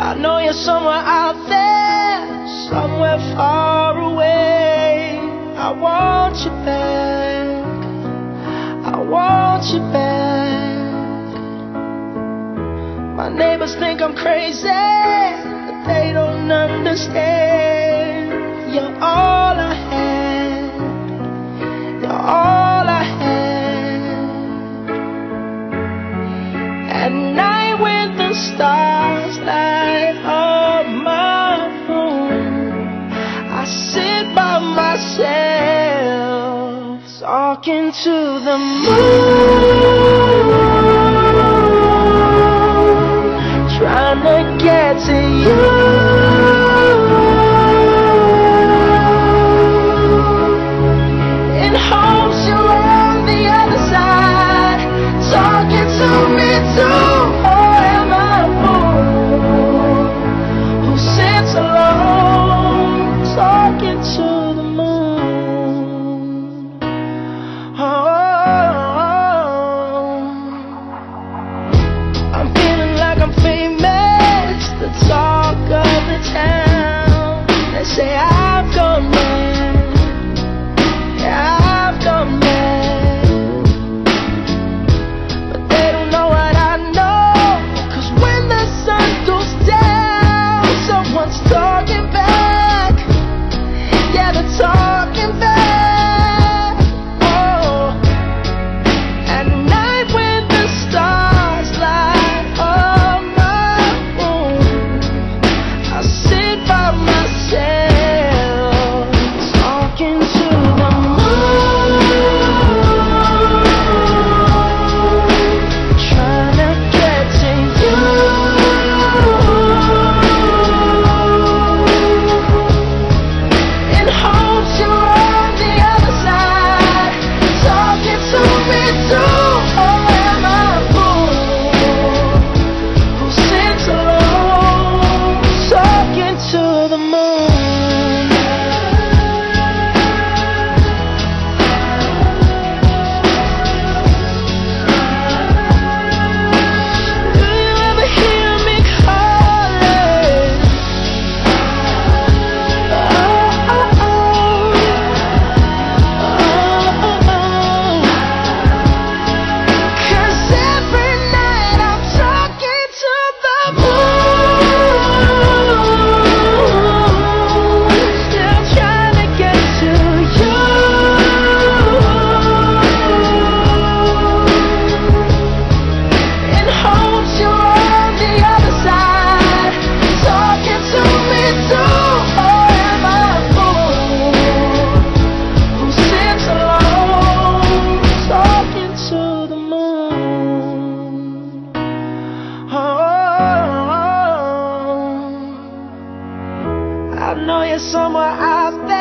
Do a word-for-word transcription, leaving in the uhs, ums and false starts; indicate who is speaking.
Speaker 1: I know you're somewhere out there, somewhere far away. I want you back, I want you back. My neighbors think I'm crazy, but they don't understand. You're all I had, you're all I had. At night when the stars light up my room, I sit by myself, talking to the moon, trying to get to you. I know you're somewhere out there.